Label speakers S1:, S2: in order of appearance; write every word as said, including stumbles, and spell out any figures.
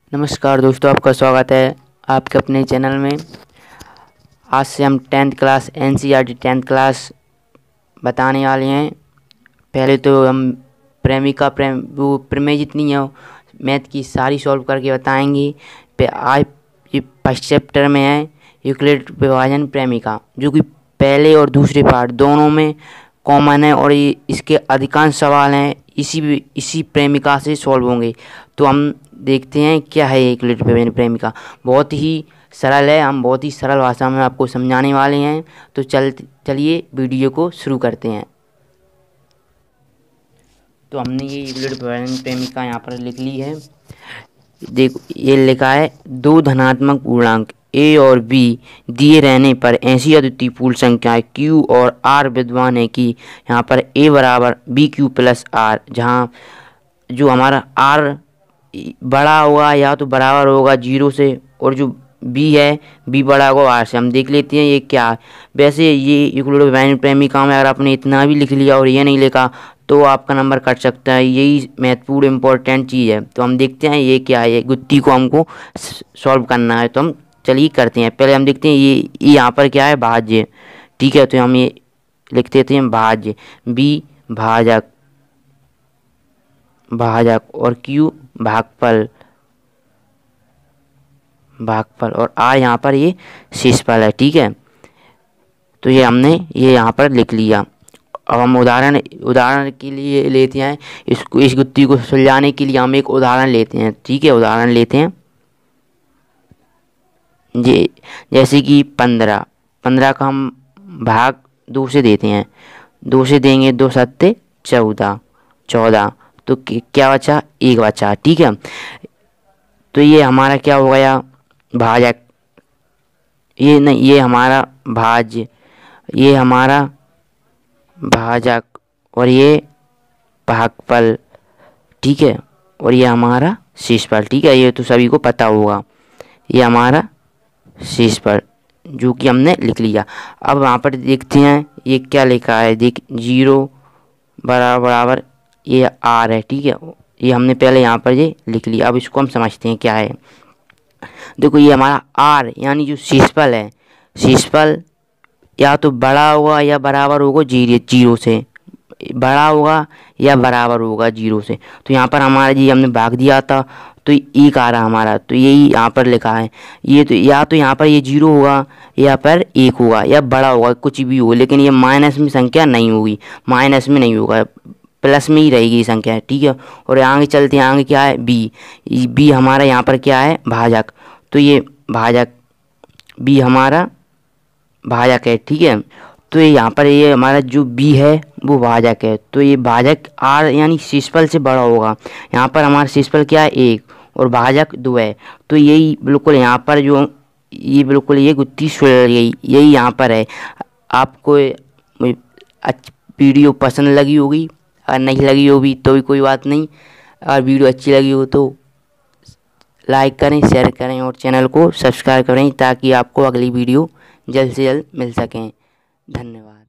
S1: नमस्कार दोस्तों, आपका स्वागत है आपके अपने चैनल में। आज से हम tenth class NCERT tenth class बताने वाले हैं। पहले तो हम प्रेमिका प्रेम वो प्रमेय जितनी है मैथ की सारी सॉल्व करके बताएंगे। पे आज ये फर्स्ट चैप्टर में है यूक्लिड विभाजन प्रेमिका, जो कि पहले और दूसरे पार्ट दोनों में कॉमन है और ये इसके अधिकांश सवाल हैं इसी इसी प्रेमिका से सॉल्व होंगे। तो हम देखते हैं क्या है यूक्लिड विभाजन प्रेमिका। बहुत ही सरल है, हम बहुत ही सरल भाषा में आपको समझाने वाले हैं। तो चल चलिए वीडियो को शुरू करते हैं। तो हमने ये यूक्लिड विभाजन प्रेमिका यहाँ पर लिख ली है। देखो ये लिखा है, दो धनात्मक पूर्णांक ए और बी दिए रहने पर ऐसी अद्वितीय पूर्ण संख्याएं क्यू और आर विद्यमान है कि यहाँ पर ए बराबर बी क्यू प्लस आर, जहाँ जो हमारा आर बड़ा होगा या तो बराबर होगा जीरो से और जो बी है बी बड़ा होगा आर से। हम देख लेते हैं ये क्या है। वैसे ये यूक्लिड विभाजन प्रेमिका में अगर आपने इतना भी लिख लिया और ये नहीं लिखा तो आपका नंबर कट सकता है। यही महत्वपूर्ण इम्पोर्टेंट चीज़ है। तो हम देखते हैं ये क्या है। ये गुत्ती को हमको सॉल्व करना है, तो हम चलिए करते हैं। पहले हम देखते हैं ये यहाँ पर क्या है, भाज्य। ठीक है, तो हम ये लिख देते हैं भाज्य, बी भाजक भाजक और क्यू भागफल भागफल और आर यहाँ पर ये शेषफल है। ठीक है, तो ये हमने ये यहाँ पर लिख लिया। अब हम उदाहरण उदाहरण के लिए लेते हैं इसको, इस गुत्ती को सुलझाने के लिए हम एक उदाहरण लेते हैं। ठीक है, उदाहरण लेते हैं ये जैसे कि पंद्रह पंद्रह का हम भाग दो से देते हैं। दो से देंगे, दो सत्ते चौदह चौदह तो क्या बचा, एक बचा। ठीक है, तो ये हमारा क्या हो गया, भाजक। ये नहीं, ये हमारा भाज्य, ये हमारा भाजक और ये भागफल। ठीक है, और ये हमारा शेषफल। ठीक है, ये तो सभी को पता होगा, ये हमारा शेषफल जो कि हमने लिख लिया। अब वहाँ पर देखते हैं ये क्या लिखा है। देख, जीरो बराबर बराबर ये आर है। ठीक है, ये हमने पहले यहाँ पर ये लिख लिया। अब इसको हम समझते हैं क्या है। देखो ये हमारा आर यानी जो शेषफल है, शेषफल या तो बड़ा होगा या बराबर होगा जीरो जीरो से, बड़ा होगा या बराबर होगा जीरो से। तो यहाँ पर हमारा जी हमने भाग दिया था तो एक आ रहा हमारा, तो यही यहाँ पर लिखा है। ये तो या तो यहाँ पर ये जीरो होगा या पर एक होगा या बड़ा होगा, कुछ भी हो, लेकिन ये माइनस में संख्या नहीं होगी, माइनस में नहीं होगा, प्लस में ही रहेगी संख्या। ठीक है, और आगे चलते हैं। आगे क्या है, बी बी हमारा यहाँ पर क्या है, भाजक। तो ये भाजक, बी हमारा भाजक है। ठीक है, तो ये यहाँ पर ये हमारा जो बी है वो भाजक है। तो ये भाजक आर यानी शेषफल से बड़ा होगा। यहाँ पर हमारा शेषफल क्या है, एक, और भाजक दो है। तो यही बिल्कुल यहाँ पर जो ये बिल्कुल ये गुत्ती सुलझ गई, यही यहाँ पर है। आपको वीडियो पसंद लगी होगी, अगर नहीं लगी होगी तो भी कोई बात नहीं। अगर वीडियो अच्छी लगी हो तो लाइक करें, शेयर करें और चैनल को सब्सक्राइब करें ताकि आपको अगली वीडियो जल्द से जल्द मिल सकें। धन्यवाद।